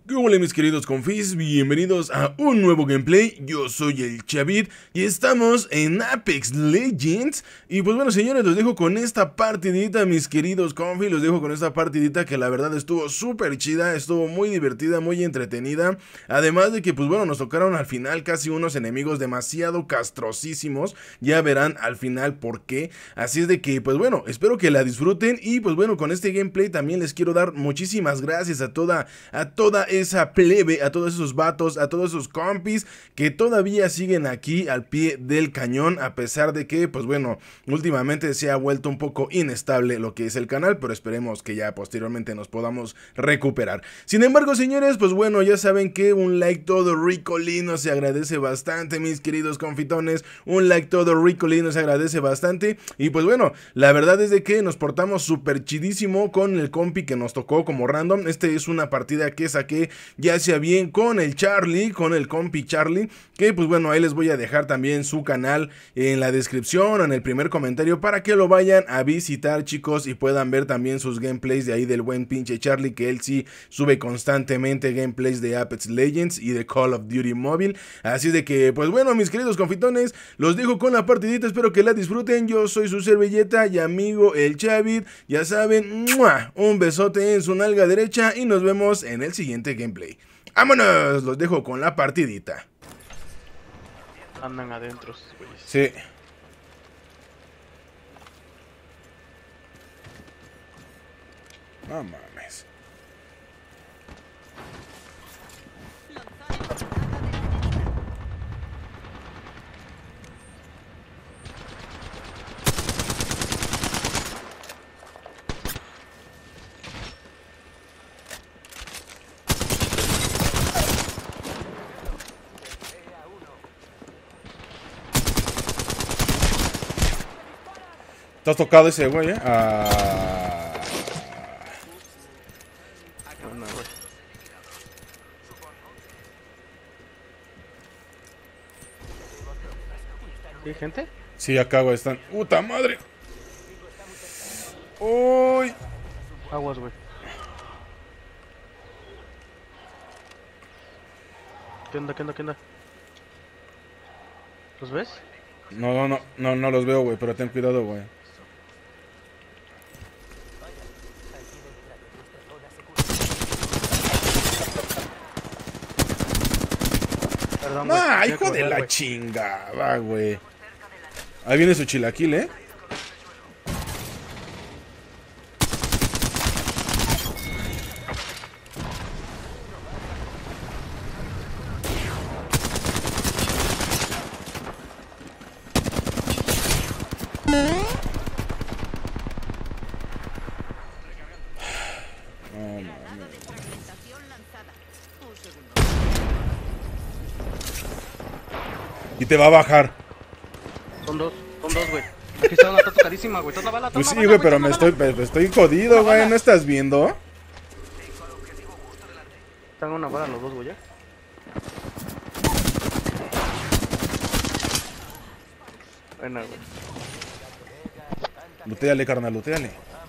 Hola mis queridos confis, bienvenidos a un nuevo gameplay. Yo soy el Chavit y estamos en Apex Legends. Y pues bueno señores, los dejo con esta partidita, mis queridos confis. Los dejo con esta partidita que la verdad estuvo súper chida, estuvo muy divertida, muy entretenida. Además de que pues bueno, nos tocaron al final casi unos enemigos demasiado castrosísimos. Ya verán al final por qué. Así es de que pues bueno, espero que la disfruten. Y pues bueno, con este gameplay también les quiero dar muchísimas gracias a toda esa plebe, a todos esos vatos, a todos esos compis que todavía siguen aquí al pie del cañón, a pesar de que, pues bueno, últimamente se ha vuelto un poco inestable lo que es el canal, pero esperemos que ya posteriormente nos podamos recuperar. Sin embargo, señores, pues bueno, ya saben que un like todo ricolino se agradece bastante, mis queridos confitones, un like todo ricolino se agradece bastante, y pues bueno, la verdad es de que nos portamos súper chidísimo con el compi que nos tocó como random. Este es una partida que saqué ya sea bien con el Charlie, con el compi Charlie, que pues bueno, ahí les voy a dejar también su canal en la descripción o en el primer comentario para que lo vayan a visitar, chicos, y puedan ver también sus gameplays de ahí del buen pinche Charlie, que él sí sube constantemente gameplays de Apex Legends y de Call of Duty Mobile. Así de que pues bueno, mis queridos confitones, los dejo con la partidita, espero que la disfruten. Yo soy su servilleta y amigo el Chavit, ya saben, ¡mua! Un besote en su nalga derecha y nos vemos en el siguiente gameplay. ¡Vámonos! Los dejo con la partidita. Andan adentro, güeyes. Sí. No mames. ¿Te has tocado ese güey, Bueno, güey. ¿Sí, hay gente? Sí, acá, güey, están. ¡Puta madre! ¡Uy! Aguas, güey. ¿Qué onda, qué onda, qué onda? ¿Los ves? No los veo, güey, pero ten cuidado, güey. Perdón, güey. ¡Ah, Tenía que hijo de correr, la güey. chingada, güey! Ahí viene su chilaquil, ¿eh? No, mames. Y te va a bajar. Son dos, güey. Aquí está una tocadísima, güey. Toma bala, Pues toma sí, bala, güey, pero toma me bala. estoy jodido, Una güey. bala. ¿No estás viendo? Están una bala los dos, güey, ya. Buena, güey. Lutéale, carnal, lutéale.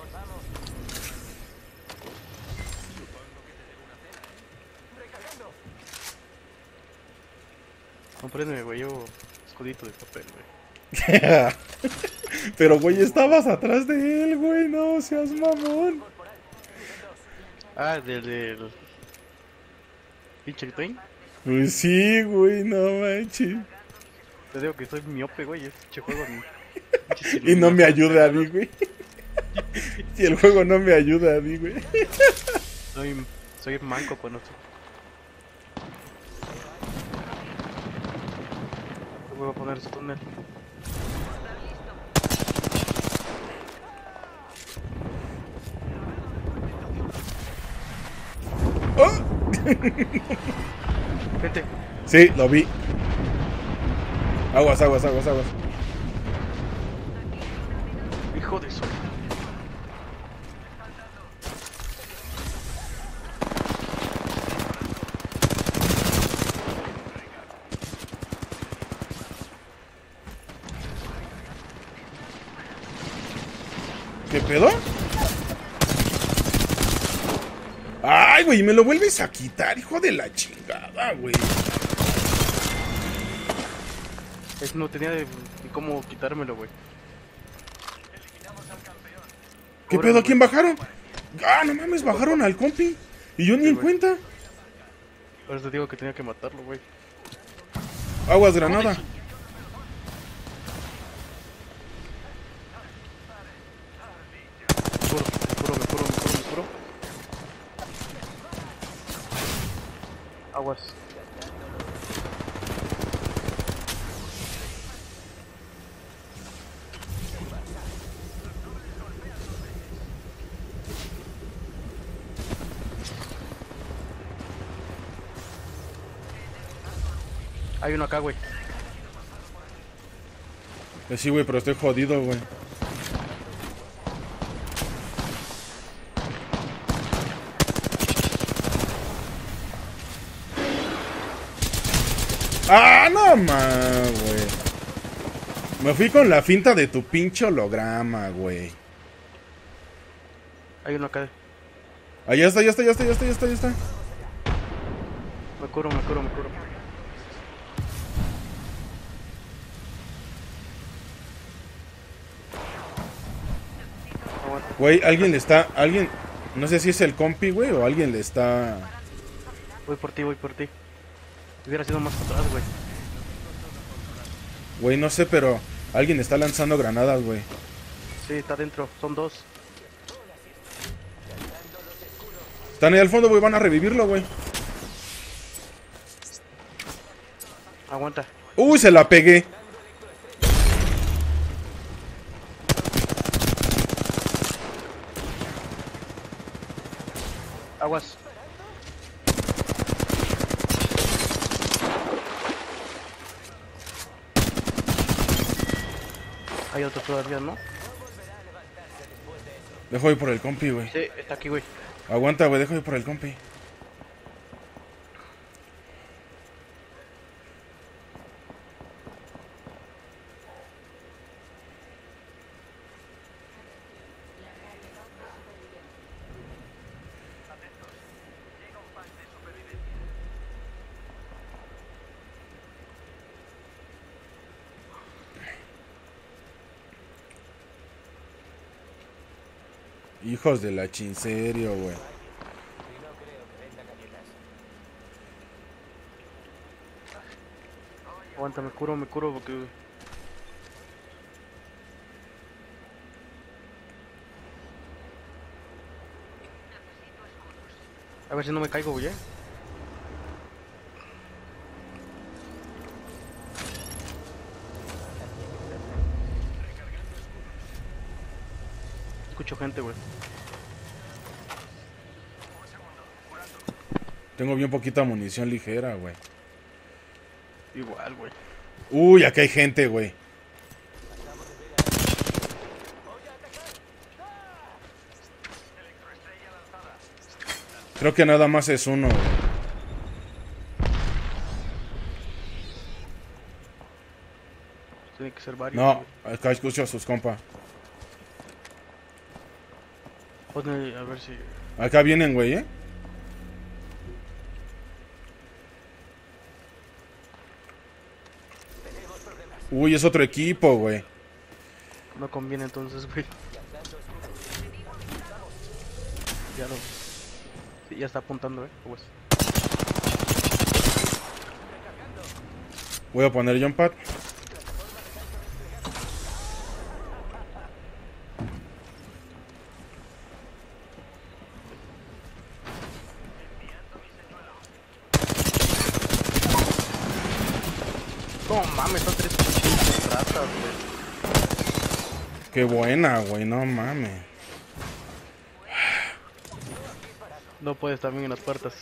Compréndeme, güey. Llevo escudito de papel, güey. Pero, güey, estabas atrás de él, güey. No seas mamón. Ah, del pinche Twin. Pues sí, güey, no manches. Te digo que soy miope, güey. Este pinche juego. Y no me ayuda a mí, güey. Si el juego no me ayuda a mí, güey. Soy manco con esto. Voy a poner ese túnel. ¡Oh! Gente, Sí, lo vi. Aguas. hijo de su. ¿Qué pedo? Ay, güey, me lo vuelves a quitar, hijo de la chingada, güey. No tenía de cómo quitármelo, güey. ¿Qué pedo? ¿A quién bajaron? Ah, no mames, bajaron al compi. Y yo ni en cuenta. Por eso te digo que tenía que matarlo, güey. Aguas, granada. Me curo. Aguas. Hay uno acá, güey. Sí, güey, pero estoy jodido, güey. Ah, no más, güey. Me fui con la finta de tu pinche holograma, güey. Hay uno acá. Ah, ya está. Me curo. Aguanta. Güey, alguien, no sé si es el compi, güey, o alguien le está... Voy por ti. Hubiera sido más atrás, güey. Güey, no sé, pero alguien está lanzando granadas, güey. Sí, está adentro. Son dos. Están ahí al fondo, güey, van a revivirlo, güey. Aguanta. Uy, se la pegué. Aguas. Hay otro todavía, ¿no? Dejo ir por el compi, güey. Sí, está aquí, güey. Aguanta, güey, dejo ir por el compi. Hijos de la chinserio, güey. Aguanta, me curo porque... A ver si no me caigo, güey, Escucho gente, güey. Tengo bien poquita munición ligera, güey. Igual, güey. Uy, acá hay gente, güey. Creo que nada más es uno, güey. Tiene que ser varios. No, acá escucho a sus compas. Ponle, a ver si... Acá vienen, güey, ¿eh? Uy, es otro equipo, güey. No conviene entonces, güey. Ya lo... Sí, ya está apuntando, pues. Voy a poner jump pad. No mames, son tres pinches ratas, güey. Qué buena, güey, no mames. No puedes también en las puertas.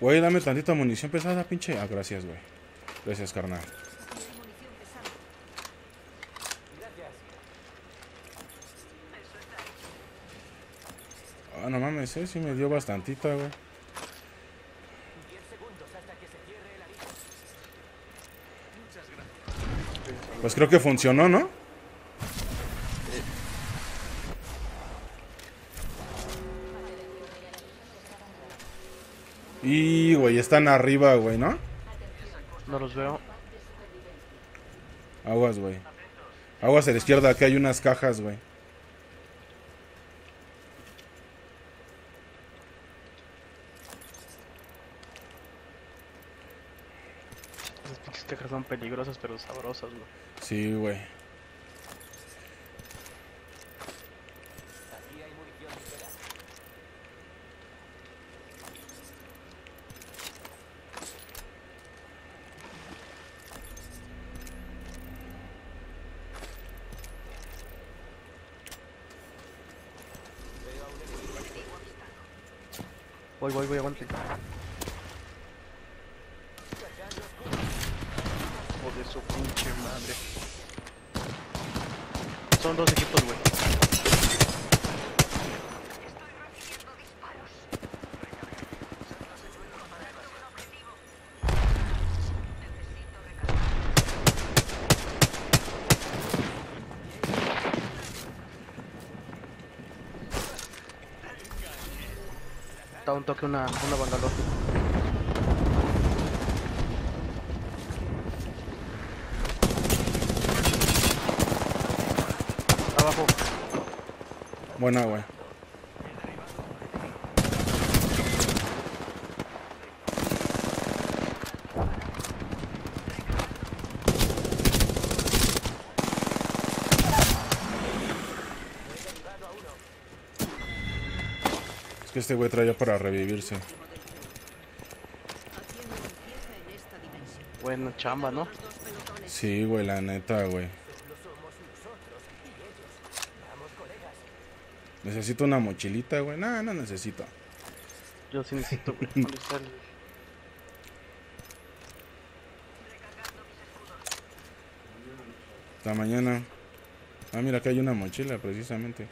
Güey, dame tantita munición pesada, pinche. Ah, gracias, güey. Gracias, carnal. Ah, no mames, sí me dio bastantita, güey. Pues creo que funcionó, ¿no? Y, güey, están arriba, güey, ¿no? No los veo. Aguas, güey. Aguas a la izquierda, aquí hay unas cajas, güey. Esas pinches cajas son peligrosas pero sabrosas, güey. Sí, güey. Voy, aguante. Oh, de su pinche madre. Son dos equipos, güey. Da un toque una bangalore. Abajo. Buena, güey. Es que este güey traía para revivirse. Buena chamba, ¿no? Sí, güey, la neta, güey. Necesito una mochilita, güey. No, no necesito. Yo sí necesito, güey. ¿Dónde está el...? Hasta mañana. Ah, mira, acá hay una mochila, precisamente.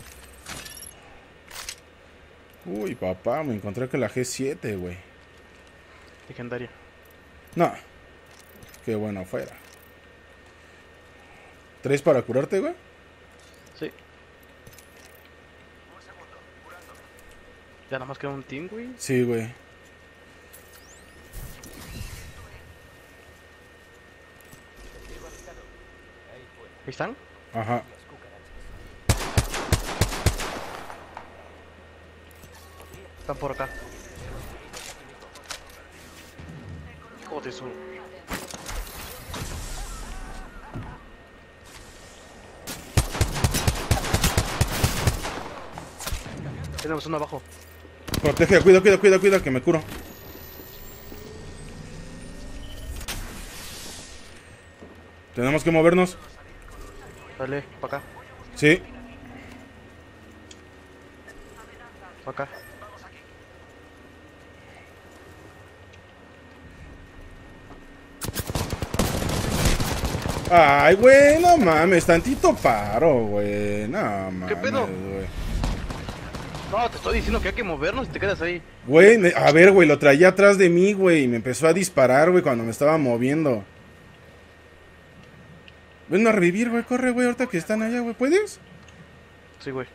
Uy, papá, me encontré que la G7, güey. Legendaria. No. Qué bueno fuera. ¿Tres para curarte, güey? Sí. Ya nada más queda un team, güey. Sí, güey. ¿Ahí están? Ajá. Están por acá. Hijo de su... Tenemos uno abajo. Protege, cuida, que me curo. Tenemos que movernos. Dale, para acá. Sí. Para acá. Ay, güey, no mames, tantito paro, güey. No mames, ¿Qué pedo? güey. No, te estoy diciendo que hay que movernos y te quedas ahí. Güey, a ver, güey, lo traía atrás de mí, güey, y me empezó a disparar, güey, cuando me estaba moviendo. Ven a revivir, güey, corre, güey, ahorita que están allá, güey, ¿puedes? Sí, güey.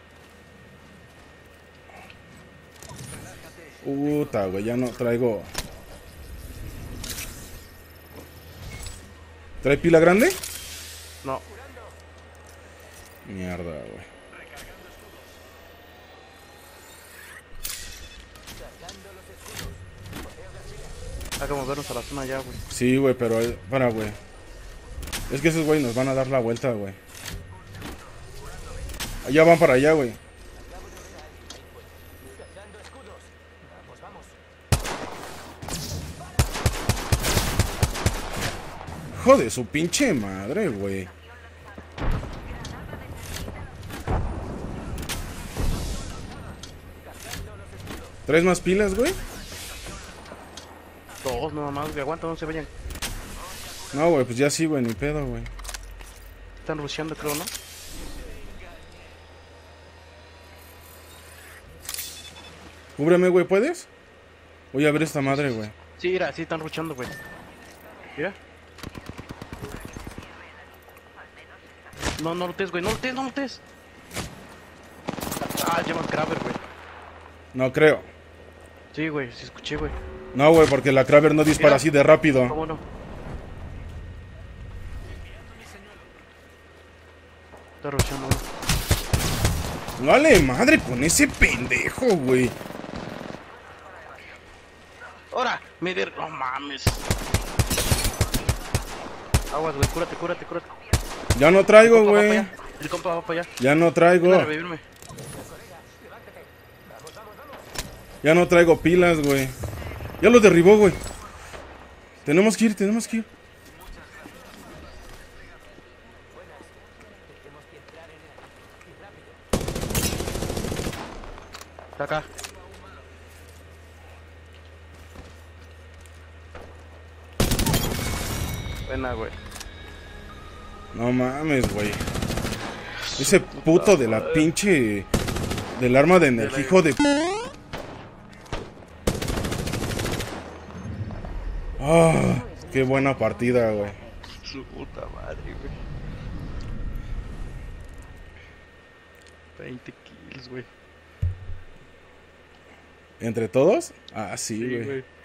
Puta, güey, ya no traigo. ¿Trae pila grande? No. Mierda, güey. Hay que movernos a la zona ya, güey. Sí, güey, pero para, güey. Es que esos güey nos van a dar la vuelta, güey. Allá van para allá, güey. Joder, su pinche madre, güey. ¿Traes más pilas, güey? Dos, no más, güey. Aguanta, no se vayan. No, güey, pues ya sí, güey, ni pedo, güey. Están rusheando, creo, ¿no? Cúbreme, güey, ¿puedes? Voy a ver esta madre, güey. Sí, mira, sí están rushando, güey. Mira. No, no lutes, güey. No lutes, no lutes. Ah, llevan Kraber, güey. No creo. Sí, güey, sí escuché, güey. No, güey, porque la Kraber no dispara Mira. así de rápido. ¿Cómo no? Está rusheando, güey. Vale, madre con ese pendejo, güey. ¡Ahora! No mames. Aguas, güey. Cúrate, cúrate, cúrate. Ya no traigo, El compa va güey. para allá. El compa va para allá. Ya no traigo. Ven a revivirme. Ya no traigo pilas, güey. Ya lo derribó, güey. Tenemos que ir, tenemos que ir. Está acá. Buena, güey. No mames, güey. Ese puto de la pinche... Del arma de energía, hijo de... Ah, qué buena partida, güey. Su puta madre, güey. 20 kills, güey. ¿Entre todos? Ah, sí, Sí, güey. güey.